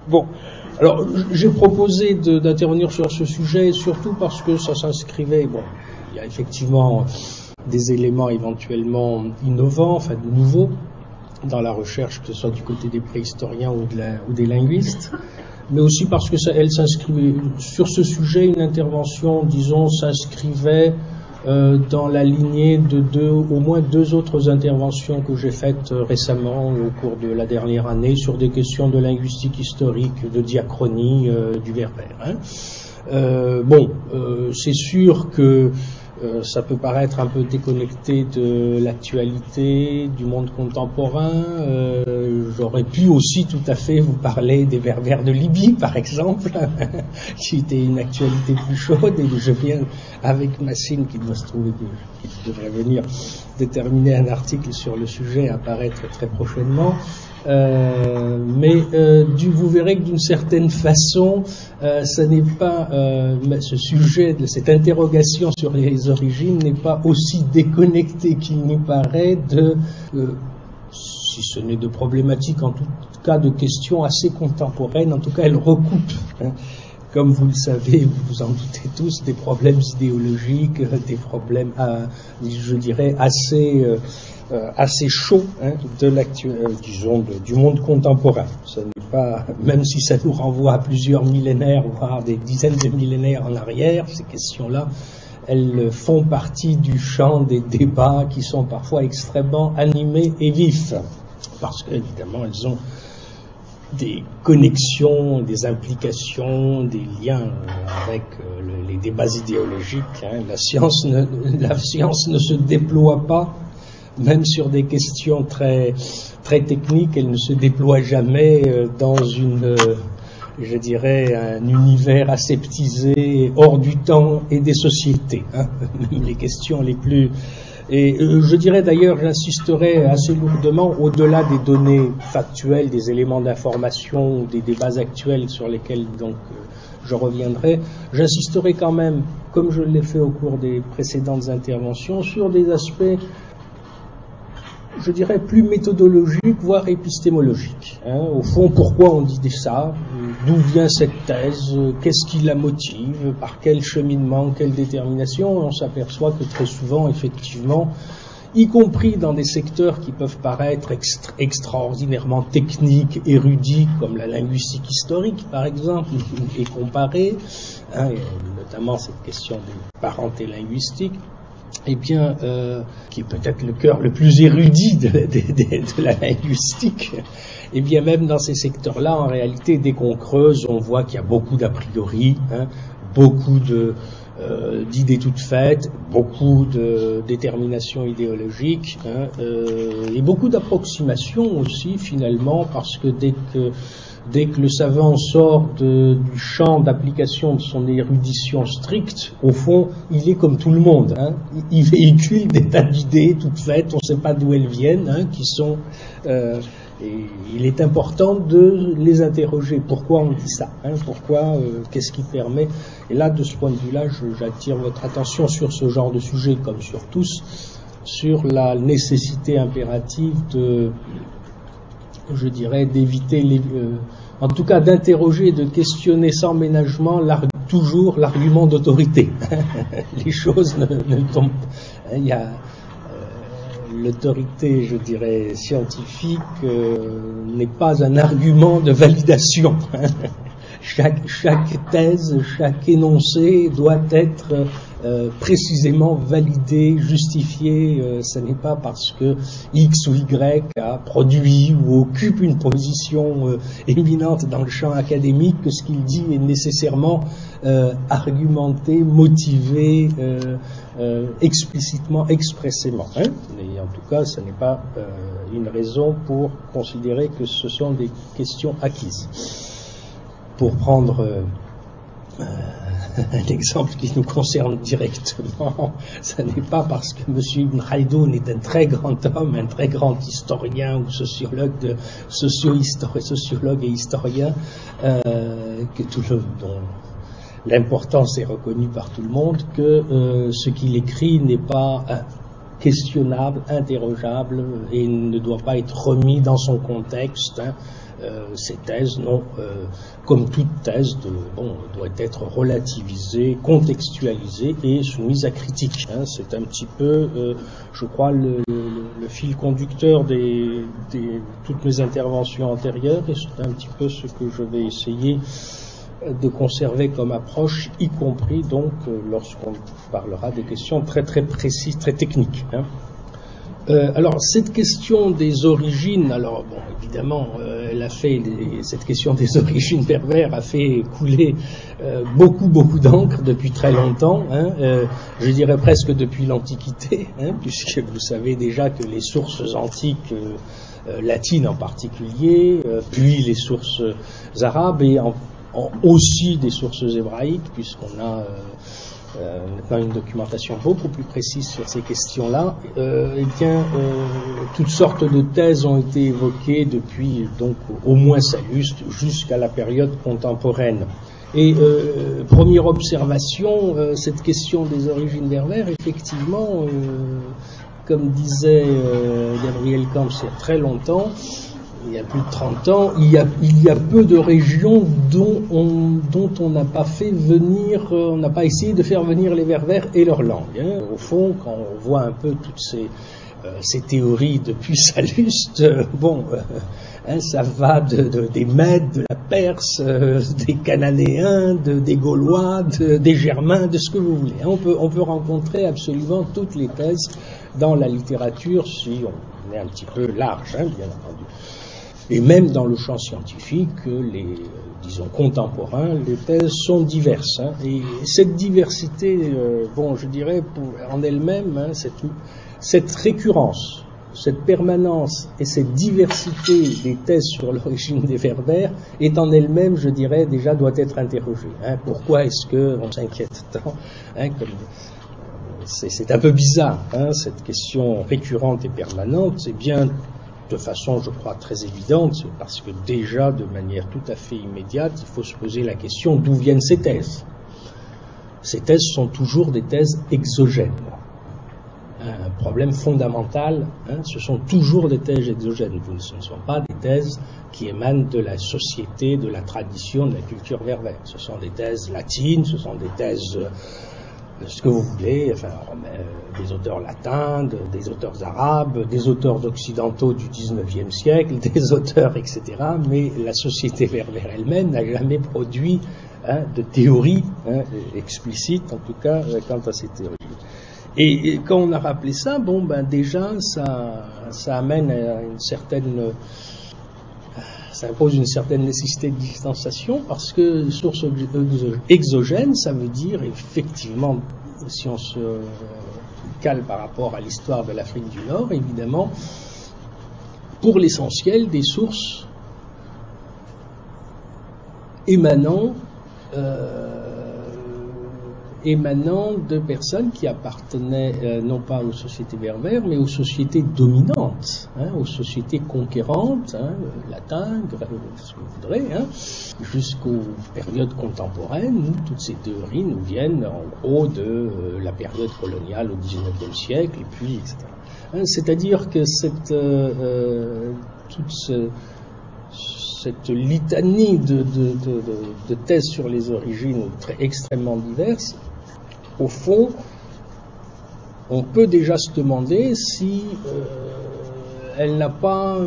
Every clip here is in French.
Bon, alors j'ai proposé d'intervenir sur ce sujet, surtout parce que ça s'inscrivait, bon, il y a effectivement des éléments éventuellement innovants, enfin nouveaux, dans la recherche, que ce soit du côté des préhistoriens ou des linguistes, mais aussi parce que elle s'inscrivait, sur ce sujet, une intervention, disons, s'inscrivait dans la lignée de au moins deux autres interventions que j'ai faites récemment au cours de la dernière année sur des questions de linguistique historique, de diachronie du berbère. C'est sûr que ça peut paraître un peu déconnecté de l'actualité, du monde contemporain. J'aurais pu aussi tout à fait vous parler des Berbères de Libye, par exemple, qui était une actualité plus chaude, et je viens avec Massine, qui doit se trouver, qui devrait venir déterminer un article sur le sujet, apparaître très prochainement. Vous verrez que d'une certaine façon, ça n'est pas ce sujet, cette interrogation sur les origines n'est pas aussi déconnecté qu'il n'y paraît si ce n'est de problématiques, en tout cas de questions assez contemporaines. En tout cas, elle recoupe, comme vous le savez, vous vous en doutez tous, des problèmes idéologiques, des problèmes, je dirais, assez chaud du monde contemporain. Ce n'est pas, même si ça nous renvoie à plusieurs millénaires, voire des dizaines de millénaires en arrière, ces questions-là, elles font partie du champ des débats qui sont parfois extrêmement animés et vifs, parce qu'évidemment elles ont des connexions, des implications, des liens avec les débats idéologiques. La science ne se déploie pas. Même sur des questions très techniques, elle ne se déploie jamais dans je dirais, un univers aseptisé, hors du temps et des sociétés. Même les questions les plus... Et je dirais d'ailleurs, j'insisterai assez lourdement, au-delà des données factuelles, des éléments d'information ou des débats actuels sur lesquels donc je reviendrai, j'insisterai quand même, comme je l'ai fait au cours des précédentes interventions, sur des aspects, je dirais, plus méthodologique, voire épistémologique. Au fond, pourquoi on dit ça? D'où vient cette thèse? Qu'est-ce qui la motive? Par quel cheminement? Quelle détermination? On s'aperçoit que très souvent, effectivement, y compris dans des secteurs qui peuvent paraître extraordinairement techniques, érudits, comme la linguistique historique, par exemple, et comparée, notamment cette question des parentés linguistiques, eh bien, qui est peut-être le cœur le plus érudit de la linguistique, eh bien, même dans ces secteurs-là, en réalité, dès qu'on creuse, on voit qu'il y a beaucoup d'a priori, beaucoup d'idées toutes faites, beaucoup de déterminations idéologiques, et beaucoup d'approximations aussi, finalement, parce que dès que le savant sort du champ d'application de son érudition stricte, au fond, il est comme tout le monde. Il véhicule des tas d'idées toutes faites, on ne sait pas d'où elles viennent, qui sont... et il est important de les interroger. Pourquoi on dit ça? Pourquoi? Qu'est-ce qui permet? Et là, de ce point de vue-là, j'attire votre attention sur ce genre de sujet, comme sur tous, sur la nécessité impérative je dirais, d'éviter en tout cas d'interroger, de questionner sans ménagement toujours l'argument d'autorité. Les choses ne tombent. Il y a l'autorité, je dirais, scientifique n'est pas un argument de validation. Chaque thèse, chaque énoncé doit être précisément validé, justifié. Ce n'est pas parce que X ou Y a produit ou occupe une position éminente dans le champ académique que ce qu'il dit est nécessairement argumenté, motivé, explicitement, expressément. Et en tout cas, ce n'est pas une raison pour considérer que ce sont des questions acquises. Pour prendre un exemple qui nous concerne directement, ce n'est pas parce que M. Ibn Khaldoun est un très grand homme, un très grand historien ou sociologue et historien, dont l'importance est reconnue par tout le monde, que ce qu'il écrit n'est pas questionnable, interrogeable et ne doit pas être remis dans son contexte. Ces thèses, non, comme toute thèse, doit être relativisée, contextualisée et soumise à critique. Hein. C'est un petit peu, je crois, le fil conducteur de toutes mes interventions antérieures, et c'est un petit peu ce que je vais essayer de conserver comme approche, y compris donc lorsqu'on parlera des questions très très précises, très techniques. Hein. Alors cette question des origines, alors bon, évidemment, cette question des origines berbères a fait couler beaucoup d'encre depuis très longtemps, hein, je dirais presque depuis l'Antiquité, hein, puisque vous savez déjà que les sources antiques, latines en particulier, puis les sources arabes et aussi des sources hébraïques, puisqu'on a maintenant une documentation beaucoup plus précise sur ces questions-là, toutes sortes de thèses ont été évoquées depuis donc au moins Salluste jusqu'à la période contemporaine. Et première observation, cette question des origines berbères, effectivement, comme disait Gabriel Camps il y a très longtemps, il y a plus de 30 ans, il y a peu de régions dont on n'a pas fait venir, on n'a pas essayé de faire venir les Berbères et leur langue. Hein. Au fond, quand on voit un peu toutes ces théories depuis Salluste, ça va des Mèdes, de la Perse, des Cananéens, des Gaulois, des Germains, de ce que vous voulez. Hein. On peut rencontrer absolument toutes les thèses dans la littérature si on est un petit peu large, hein, bien entendu. Et même dans le champ scientifique, disons contemporain, les thèses sont diverses. Hein, et cette diversité, je dirais, en elle-même, hein, cette récurrence, cette permanence et cette diversité des thèses sur l'origine des Berbères est en elle-même, je dirais, déjà doit être interrogée. Hein. Pourquoi est-ce qu'on s'inquiète tant, hein, c'est un peu bizarre, hein, cette question récurrente et permanente. C'est bien de façon, je crois, très évidente, parce que déjà, de manière tout à fait immédiate, il faut se poser la question d'où viennent ces thèses. Ces thèses sont toujours des thèses exogènes. Un problème fondamental, hein, ce sont toujours des thèses exogènes. Ce ne sont pas des thèses qui émanent de la société, de la tradition, de la culture berbère. Ce sont des thèses latines, ce sont des thèses ce que vous voulez, des auteurs latins, des auteurs arabes, des auteurs occidentaux du XIXe siècle, des auteurs, etc. Mais la société berbère elle-même n'a jamais produit de théorie explicite, en tout cas, quant à ces théories. Et quand on a rappelé ça, déjà, ça amène à une certaine... Ça impose une certaine nécessité de distanciation, parce que source exogène, ça veut dire effectivement, si on se cale par rapport à l'histoire de l'Afrique du Nord, évidemment, pour l'essentiel, des sources émanant de personnes qui appartenaient non pas aux sociétés berbères, mais aux sociétés dominantes, hein, aux sociétés conquérantes, hein, latin, grec, ce que vous voudrez, hein, jusqu'aux périodes contemporaines, où toutes ces théories nous viennent en gros de la période coloniale au XIXe siècle, et puis, etc. Hein, c'est-à-dire que cette litanie de thèses sur les origines extrêmement diverses, au fond, on peut déjà se demander si elle n'a pas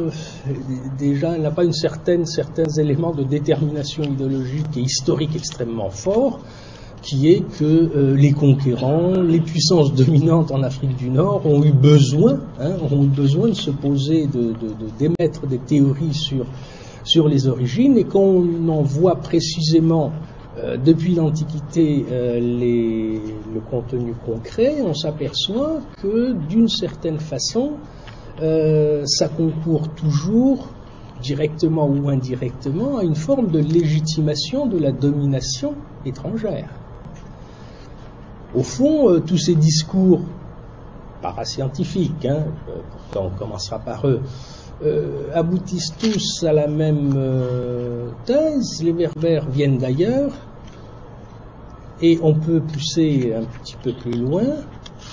certains éléments de détermination idéologique et historique extrêmement forts, qui est que les conquérants, les puissances dominantes en Afrique du Nord ont eu besoin de se poser, d'émettre des théories sur les origines, et qu'on en voit précisément depuis l'Antiquité le contenu concret, on s'aperçoit que d'une certaine façon, ça concourt toujours, directement ou indirectement, à une forme de légitimation de la domination étrangère. Au fond, tous ces discours parascientifiques, hein, pourtant on commencera par eux, aboutissent tous à la même thèse. Les Berbères viennent d'ailleurs, et on peut pousser un petit peu plus loin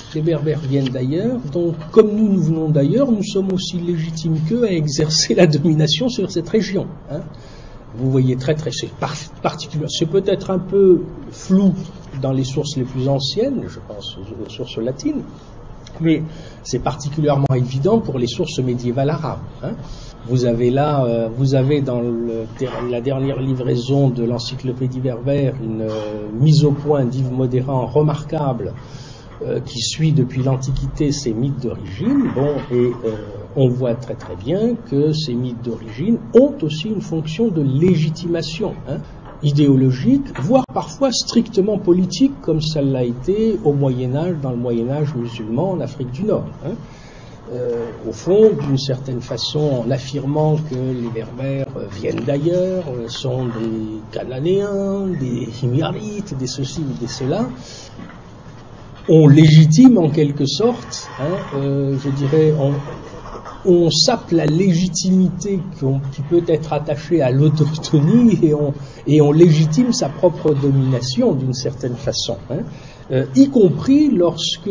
les Berbères viennent d'ailleurs, donc comme nous venons d'ailleurs, nous sommes aussi légitimes qu'eux à exercer la domination sur cette région. Hein. Vous voyez c'est particulier, c'est peut-être un peu flou dans les sources les plus anciennes, je pense aux sources latines, mais c'est particulièrement évident pour les sources médiévales arabes. Hein. Vous avez dans la dernière livraison de l'encyclopédie berbère une mise au point d'Yves Modérand remarquable qui suit depuis l'Antiquité ces mythes d'origine. Bon, et on voit très très bien que ces mythes d'origine ont aussi une fonction de légitimation idéologique, voire parfois strictement politique, comme ça l'a été au Moyen-Âge, dans le Moyen-Âge musulman en Afrique du Nord. Au fond, d'une certaine façon, en affirmant que les Berbères viennent d'ailleurs, sont des Cananéens, des Himyarites, des ceci ou des cela, on légitime en quelque sorte, je dirais, on sape la légitimité qui peut être attachée à l'autochtonie et on légitime sa propre domination d'une certaine façon. Y compris lorsque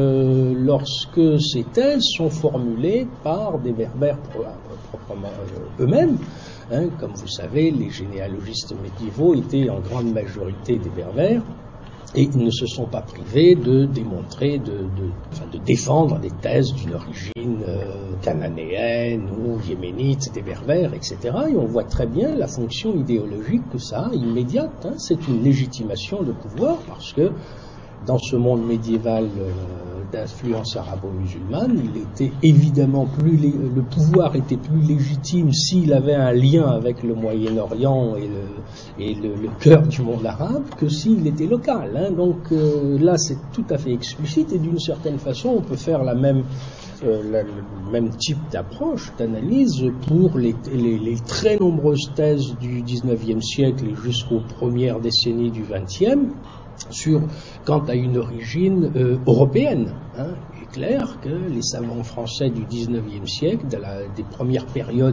ces thèses sont formulées par des Berbères proprement eux-mêmes. Comme vous savez, les généalogistes médiévaux étaient en grande majorité des Berbères, et ils ne se sont pas privés de démontrer, de défendre des thèses d'une origine cananéenne ou yéménite des Berbères, etc. Et on voit très bien la fonction idéologique que ça a immédiate. C'est une légitimation de pouvoir, parce que dans ce monde médiéval d'influence arabo-musulmane, il était évidemment le pouvoir était plus légitime s'il avait un lien avec le Moyen-Orient et le cœur du monde arabe que s'il était local. Donc là, c'est tout à fait explicite, et d'une certaine façon, on peut faire le même type d'approche, d'analyse pour les très nombreuses thèses du XIXe siècle et jusqu'aux premières décennies du XXe, quant à une origine européenne. Il est clair que les savants français du XIXe siècle, des premières périodes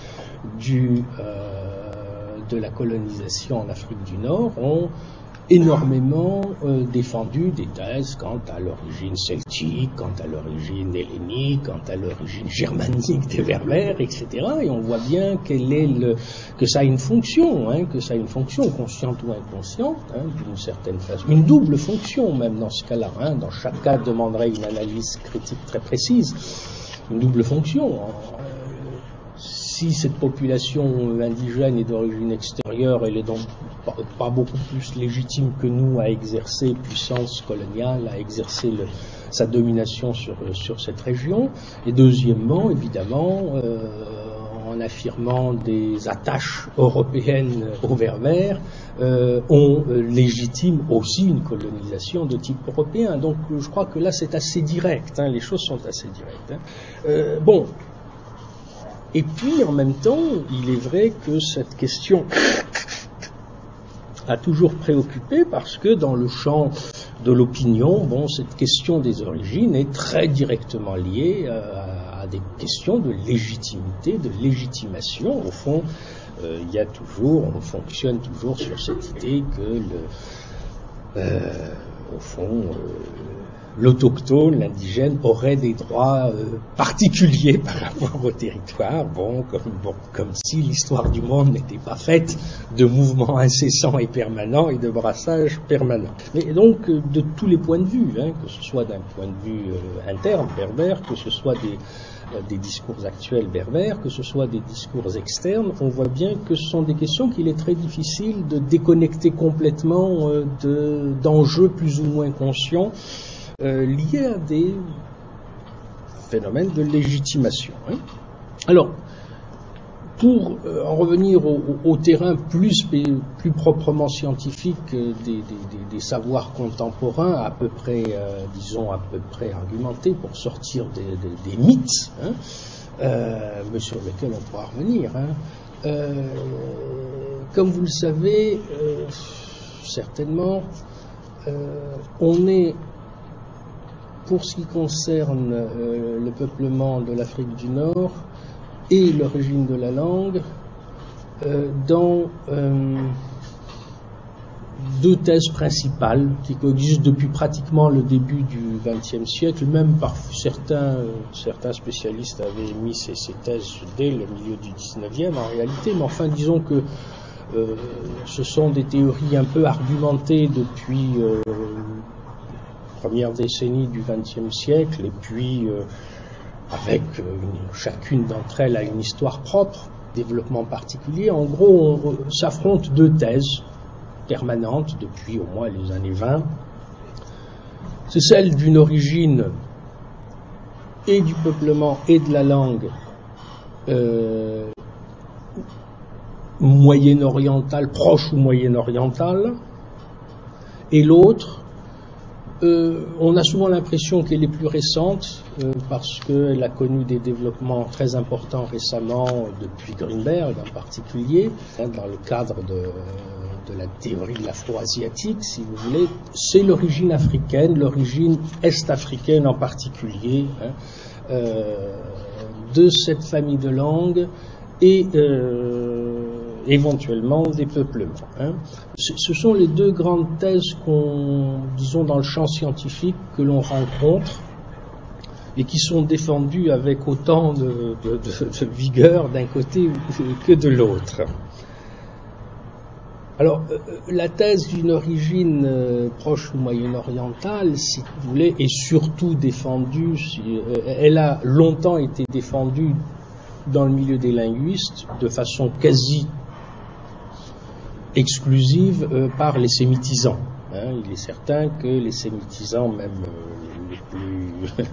de la colonisation en Afrique du Nord, ont énormément défendu des thèses quant à l'origine celtique, quant à l'origine hellénique, quant à l'origine germanique des Berbères, etc. Et on voit bien que ça a une fonction, consciente ou inconsciente, d'une certaine façon. Une double fonction même dans ce cas-là. Dans chaque cas demanderait une analyse critique très précise. Une double fonction. Si cette population indigène est d'origine extérieure, elle est donc pas beaucoup plus légitime que nous à exercer puissance coloniale, à exercer sa domination sur cette région. Et deuxièmement, évidemment, en affirmant des attaches européennes aux Berbères, on légitime aussi une colonisation de type européen. Donc je crois que là c'est assez direct, les choses sont assez directes. Bon. Et puis, en même temps, il est vrai que cette question a toujours préoccupé, parce que dans le champ de l'opinion, cette question des origines est très directement liée à des questions de légitimité, de légitimation. Au fond, on fonctionne toujours sur cette idée que l'autochtone, l'indigène, aurait des droits particuliers par rapport au territoire, comme si l'histoire du monde n'était pas faite de mouvements incessants et permanents et de brassages permanents. Mais donc, de tous les points de vue, que ce soit d'un point de vue interne berbère, que ce soit des discours actuels berbères, que ce soit des discours externes, on voit bien que ce sont des questions qu'il est très difficile de déconnecter complètement d'enjeux plus ou moins conscients liés à des phénomènes de légitimation. Alors, pour en revenir au terrain plus proprement scientifique des savoirs contemporains, à peu près argumentés, pour sortir des mythes, mais sur lesquels on pourra revenir. Comme vous le savez, certainement, on est, pour ce qui concerne le peuplement de l'Afrique du Nord et l'origine de la langue, dans deux thèses principales qui coexistent depuis pratiquement le début du XXe siècle. Même par certains spécialistes avaient émis ces thèses dès le milieu du XIXe en réalité, mais enfin disons que ce sont des théories un peu argumentées depuis la première décennie du XXe siècle, et puis avec chacune d'entre elles a une histoire propre, développement particulier. En gros, s'affrontent deux thèses permanentes depuis au moins les années 20. C'est celle d'une origine et du peuplement et de la langue moyen-orientale, proche ou moyen-orientale, et l'autre, on a souvent l'impression qu'elle est plus récente parce qu'elle a connu des développements très importants récemment, depuis Grünberg en particulier, dans le cadre de la théorie de l'afro-asiatique, si vous voulez. C'est l'origine africaine, l'origine est-africaine en particulier, de cette famille de langues et éventuellement des peuplements. Ce sont les deux grandes thèses disons, dans le champ scientifique que l'on rencontre et qui sont défendues avec autant de vigueur d'un côté que de l'autre. Alors, la thèse d'une origine proche ou moyen-orientale, si vous voulez, est surtout défendue, elle a longtemps été défendue dans le milieu des linguistes de façon quasi exclusive par les sémitisants. Il est certain que les sémitisants, même les plus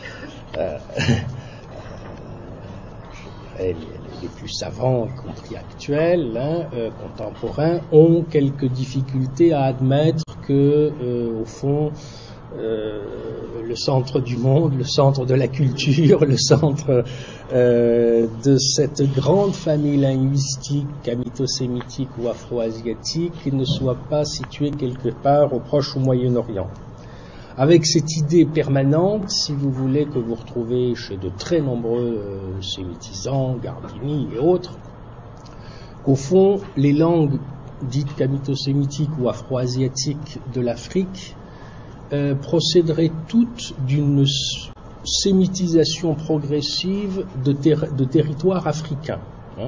les plus savants, y compris actuels, contemporains, ont quelques difficultés à admettre que, au fond, le centre du monde, le centre de la culture, le centre de cette grande famille linguistique kamito-sémitique ou afro-asiatique ne soit pas situé quelque part au Proche ou Moyen-Orient. Avec cette idée permanente, si vous voulez, que vous retrouvez chez de très nombreux sémitisants, Garbini et autres, qu'au fond, les langues dites kamito-sémitiques ou afro-asiatiques de l'Afrique procéderaient toutes d'une sémitisation progressive de territoires africains.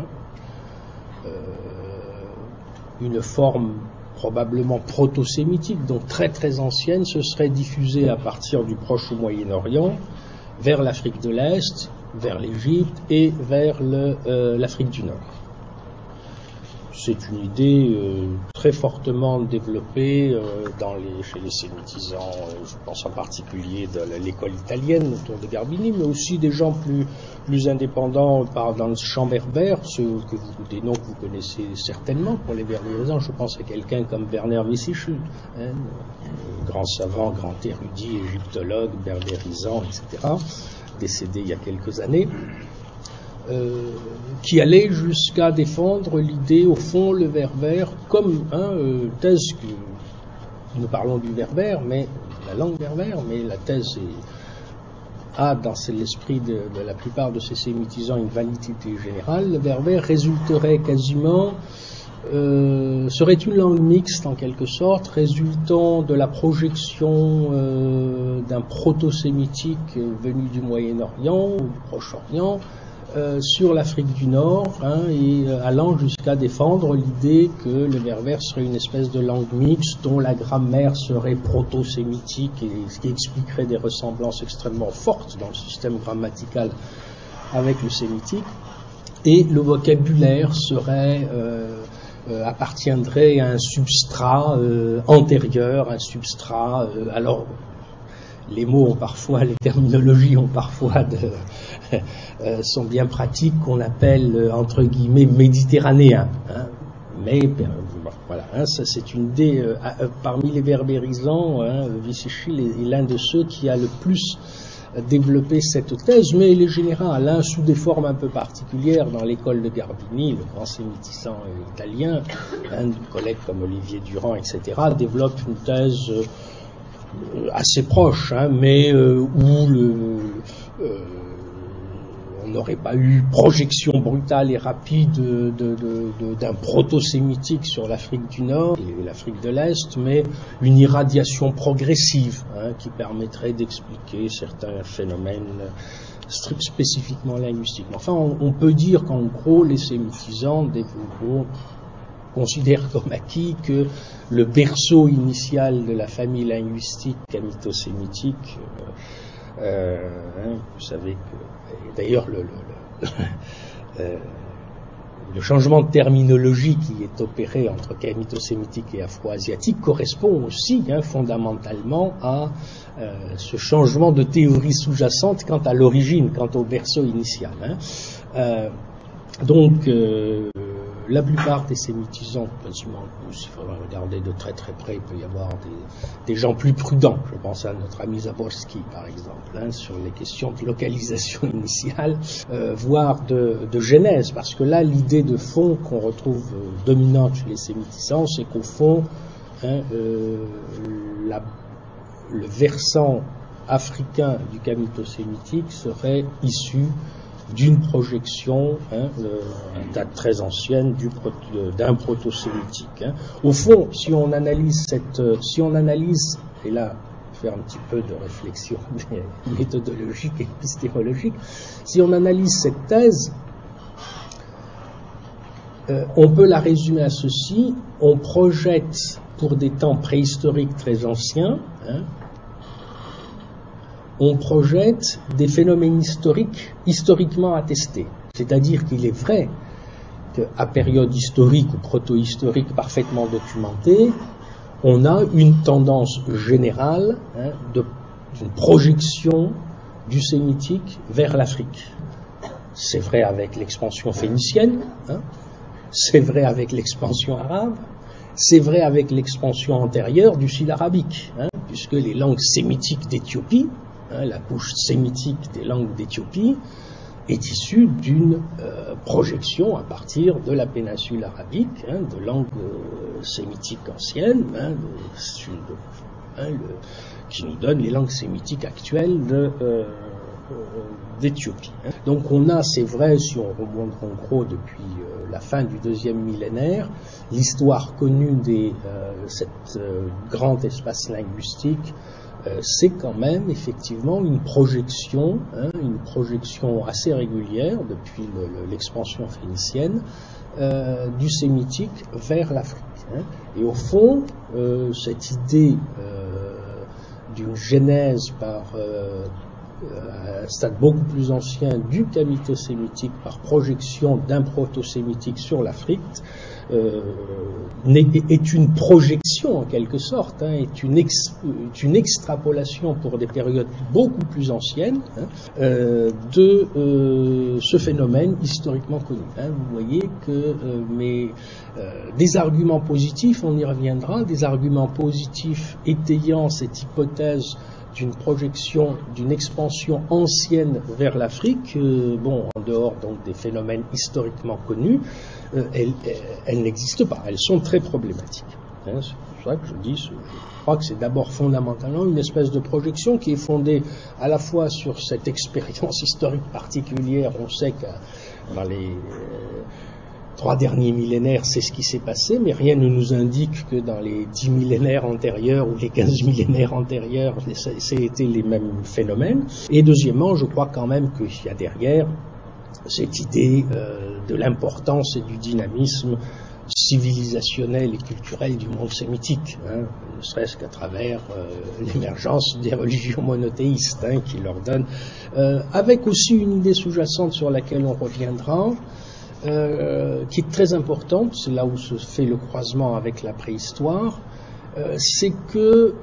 Une forme probablement proto-sémitique, donc très très ancienne, se serait diffusée à partir du Proche ou Moyen-Orient vers l'Afrique de l'Est, vers l'Égypte et vers l'Afrique du Nord. C'est une idée très fortement développée chez les sémitisants, je pense en particulier de l'école italienne autour de Garbini, mais aussi des gens plus indépendants dans le champ berbère, des noms que vous connaissez certainement pour les berbérisants. Je pense à quelqu'un comme Werner Wissich, grand savant, grand érudit, égyptologue, berbérisant, etc., décédé il y a quelques années. Qui allait jusqu'à défendre l'idée, au fond, le berbère comme thèse que nous parlons du berbère, mais la langue berbère, mais la thèse a dans l'esprit de la plupart de ces sémitisants une validité générale. Le berbère résulterait quasiment, serait une langue mixte en quelque sorte, résultant de la projection d'un proto-sémitique venu du Moyen-Orient ou du Proche-Orient, sur l'Afrique du Nord, et allant jusqu'à défendre l'idée que le berbère serait une espèce de langue mixte dont la grammaire serait proto-sémitique, et ce qui expliquerait des ressemblances extrêmement fortes dans le système grammatical avec le sémitique, et le vocabulaire appartiendrait à un substrat antérieur, un substrat alors les mots ont parfois, les terminologies ont parfois sont bien pratiques, qu'on appelle entre guillemets méditerranéens. Mais voilà, ça c'est une idée parmi les berbérisants. Wissich est l'un de ceux qui a le plus développé cette thèse, mais il est général, sous des formes un peu particulières. Dans l'école de Garbini, le grand sémitisant italien, des collègues comme Olivier Durand, etc., développe une thèse assez proche, mais où on n'aurait pas eu projection brutale et rapide d'un proto-sémitique sur l'Afrique du Nord et l'Afrique de l'Est, mais une irradiation progressive qui permettrait d'expliquer certains phénomènes spécifiquement linguistiques. Enfin, on peut dire qu'en gros, les sémitisants considèrent comme acquis que le berceau initial de la famille linguistique camito-sémitique, vous savez que d'ailleurs le changement de terminologie qui est opéré entre camito-sémitique et afro-asiatique correspond aussi fondamentalement à ce changement de théorie sous-jacente quant à l'origine, quant au berceau initial. Donc la plupart des sémitisants, quasiment tous, il faudra regarder de très très près, il peut y avoir des gens plus prudents, je pense à notre ami Zaborski par exemple, sur les questions de localisation initiale, voire de genèse, parce que là l'idée de fond qu'on retrouve dominante chez les sémitisants, c'est qu'au fond, le versant africain du camito-sémitique serait issu d'une projection, date très ancienne, d'un proto-sémitique. Au fond, si on analyse et là, faire un petit peu de réflexion méthodologique et épistémologique, si on analyse cette thèse, on peut la résumer à ceci: on projette pour des temps préhistoriques très anciens, on projette des phénomènes historiquement attestés. C'est-à-dire qu'il est vrai qu'à période historique ou proto-historique parfaitement documentée, on a une tendance générale d'une projection du sémitique vers l'Afrique. C'est vrai avec l'expansion phénicienne, c'est vrai avec l'expansion arabe, c'est vrai avec l'expansion antérieure du syllabique, puisque les langues sémitiques d'Éthiopie, la couche sémitique des langues d'Éthiopie, est issue d'une projection à partir de la péninsule arabique, de langues sémitiques anciennes, qui nous donne les langues sémitiques actuelles d'Éthiopie. Donc on a, c'est vrai, si on remonte en gros depuis la fin du deuxième millénaire, l'histoire connue de cet grand espace linguistique, c'est quand même effectivement une projection assez régulière depuis l'expansion phénicienne du sémitique vers l'Afrique. Et au fond, cette idée d'une genèse par un stade beaucoup plus ancien du camito-sémitique par projection d'un proto-sémitique sur l'Afrique est une projection en quelque sorte, est une extrapolation pour des périodes beaucoup plus anciennes de ce phénomène historiquement connu. Vous voyez que des arguments positifs, on y reviendra, des arguments positifs étayant cette hypothèse d'une projection, d'une expansion ancienne vers l'Afrique, en dehors donc des phénomènes historiquement connus, elles n'existent pas, elles sont très problématiques. C'est pour ça que je crois que c'est d'abord fondamentalement une espèce de projection qui est fondée à la fois sur cette expérience historique particulière. On sait que dans les 3 derniers millénaires, c'est ce qui s'est passé, mais rien ne nous indique que dans les 10 millénaires antérieurs ou les 15 millénaires antérieurs, c'était les mêmes phénomènes. Et deuxièmement, je crois quand même qu'il y a derrière cette idée de l'importance et du dynamisme civilisationnel et culturel du monde sémitique, ne serait-ce qu'à travers l'émergence des religions monothéistes qui leur donnent, avec aussi une idée sous-jacente sur laquelle on reviendra, qui est très importante, c'est là où se fait le croisement avec la préhistoire, c'est que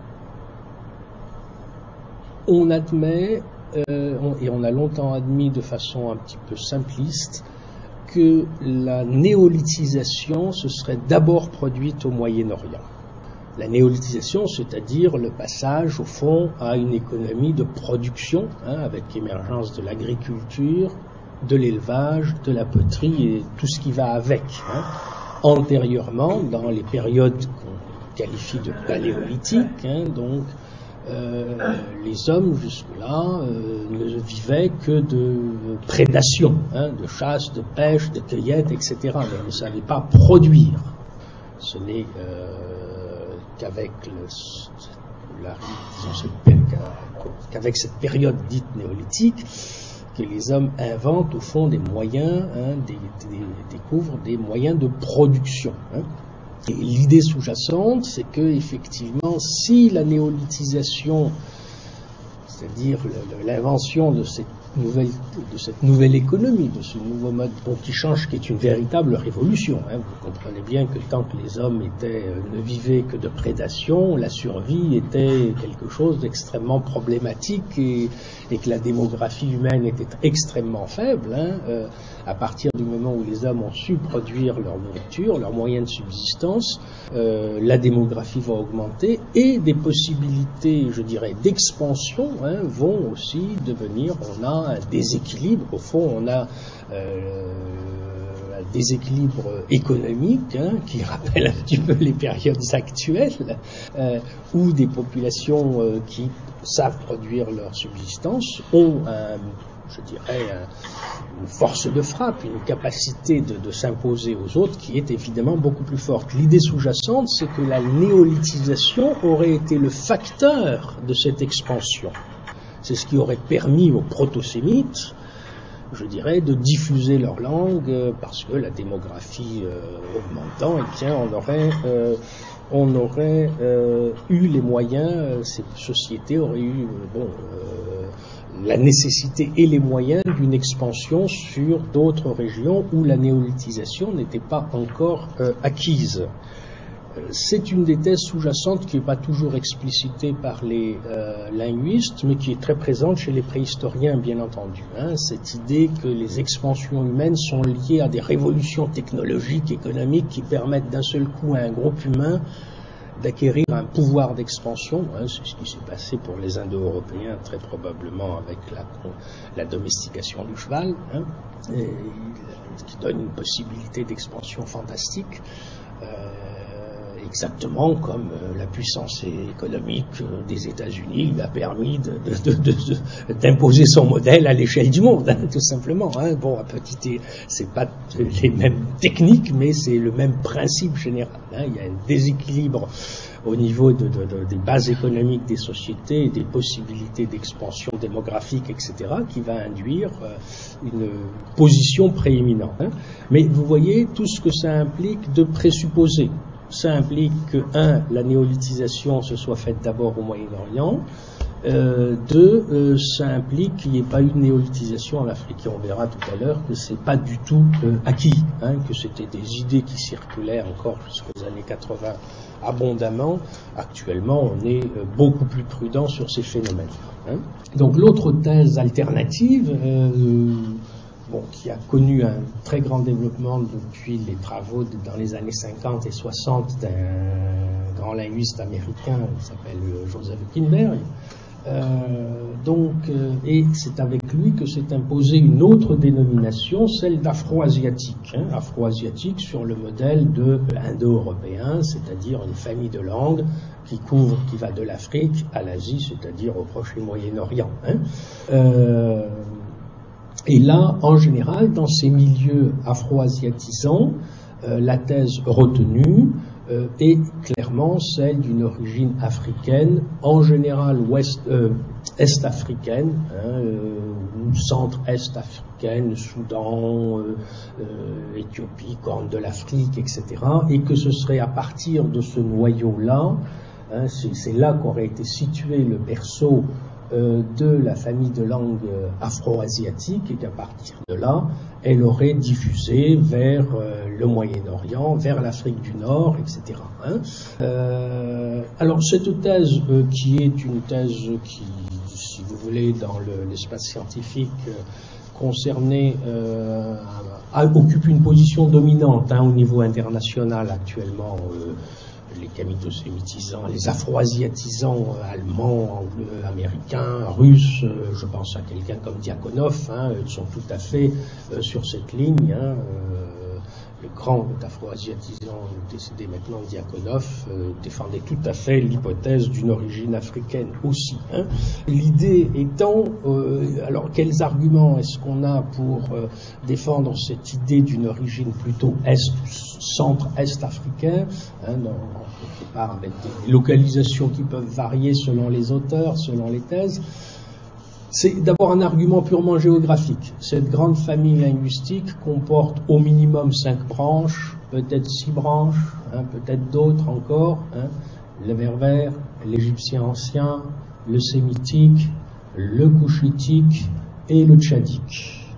on admet, et on a longtemps admis de façon un petit peu simpliste, que la néolithisation se serait d'abord produite au Moyen-Orient. La néolithisation, c'est-à-dire le passage, au fond, à une économie de production, avec l'émergence de l'agriculture, de l'élevage, de la poterie et tout ce qui va avec. Antérieurement, dans les périodes qu'on qualifie de paléolithiques, donc les hommes jusque-là ne vivaient que de prédation, de chasse, de pêche, de cueillette, etc. Mais ils ne savaient pas produire. Ce n'est qu'avec qu'avec cette période dite néolithique que les hommes inventent au fond des moyens, découvrent des moyens de production. Et l'idée sous-jacente, c'est que effectivement, si la néolithisation, c'est-à-dire l'invention de cette nouvelle économie, de ce nouveau mode qui change, qui est une véritable révolution. Vous comprenez bien que tant que les hommes ne vivaient que de prédation, la survie était quelque chose d'extrêmement problématique et que la démographie humaine était extrêmement faible. À partir du moment où les hommes ont su produire leur nourriture, leurs moyens de subsistance, la démographie va augmenter et des possibilités, je dirais, d'expansion vont aussi devenir. On a un déséquilibre, au fond on a un déséquilibre économique qui rappelle un petit peu les périodes actuelles où des populations qui savent produire leur subsistance ont une force de frappe, une capacité de s'imposer aux autres qui est évidemment beaucoup plus forte. L'idée sous-jacente, c'est que la néolithisation aurait été le facteur de cette expansion. C'est ce qui aurait permis aux proto-sémites, je dirais, de diffuser leur langue, parce que la démographie augmentant, on aurait eu les moyens, ces sociétés auraient eu la nécessité et les moyens d'une expansion sur d'autres régions où la néolithisation n'était pas encore acquise. C'est une des thèses sous-jacentes qui n'est pas toujours explicitée par les linguistes, mais qui est très présente chez les préhistoriens, bien entendu. Cette idée que les expansions humaines sont liées à des révolutions technologiques, économiques, qui permettent d'un seul coup à un groupe humain d'acquérir un pouvoir d'expansion. C'est ce qui s'est passé pour les Indo-Européens, très probablement avec la domestication du cheval, qui donne une possibilité d'expansion fantastique. Exactement comme la puissance économique des États-Unis lui a permis d'imposer son modèle à l'échelle du monde, tout simplement. C'est pas les mêmes techniques, mais c'est le même principe général. Il y a un déséquilibre au niveau des bases économiques des sociétés, des possibilités d'expansion démographique, etc., qui va induire une position prééminente. Mais vous voyez tout ce que ça implique de présupposer. Ça implique que, la néolithisation se soit faite d'abord au Moyen-Orient, ça implique qu'il n'y ait pas eu de néolithisation en Afrique. Et on verra tout à l'heure que c'est pas du tout acquis, que c'était des idées qui circulaient encore jusqu'aux années 80 abondamment. Actuellement, on est beaucoup plus prudent sur ces phénomènes. Donc l'autre thèse alternative, qui a connu un très grand développement depuis les travaux dans les années 50 et 60 d'un grand linguiste américain qui s'appelle Joseph Kinberg. Et c'est avec lui que s'est imposée une autre dénomination, celle d'afro-asiatique. Afro-asiatique sur le modèle de indo-européen, c'est-à-dire une famille de langues qui va de l'Afrique à l'Asie, c'est-à-dire au Proche et Moyen-Orient. Et là, en général, dans ces milieux afro-asiatisants, la thèse retenue est clairement celle d'une origine africaine, en général est-africaine, centre-est africaine, Soudan, Éthiopie, Corne de l'Afrique, etc. Et que ce serait à partir de ce noyau-là, c'est là qu'aurait été situé le berceau de la famille de langue afro-asiatique, et qu'à partir de là, elle aurait diffusé vers le Moyen-Orient, vers l'Afrique du Nord, etc. Alors cette thèse, qui est une thèse qui, si vous voulez, dans l'espace scientifique concerné, occupe une position dominante au niveau international actuellement. Les camito-sémitisants, les afro-asiatisants allemands, américains, russes, je pense à quelqu'un comme Diakonov, ils sont tout à fait sur cette ligne. le grand afro-asiatisant décédé maintenant, Diakonoff, défendait tout à fait l'hypothèse d'une origine africaine aussi. Hein. L'idée étant, alors quels arguments est-ce qu'on a pour défendre cette idée d'une origine plutôt centre-est africain, hein, quelque part avec des localisations qui peuvent varier selon les auteurs, selon les thèses. C'est d'abord un argument purement géographique. Cette grande famille linguistique comporte au minimum 5 branches, peut-être 6 branches, hein, peut-être d'autres encore, hein, le berbère, l'égyptien ancien, le sémitique, le couchitique et le tchadique.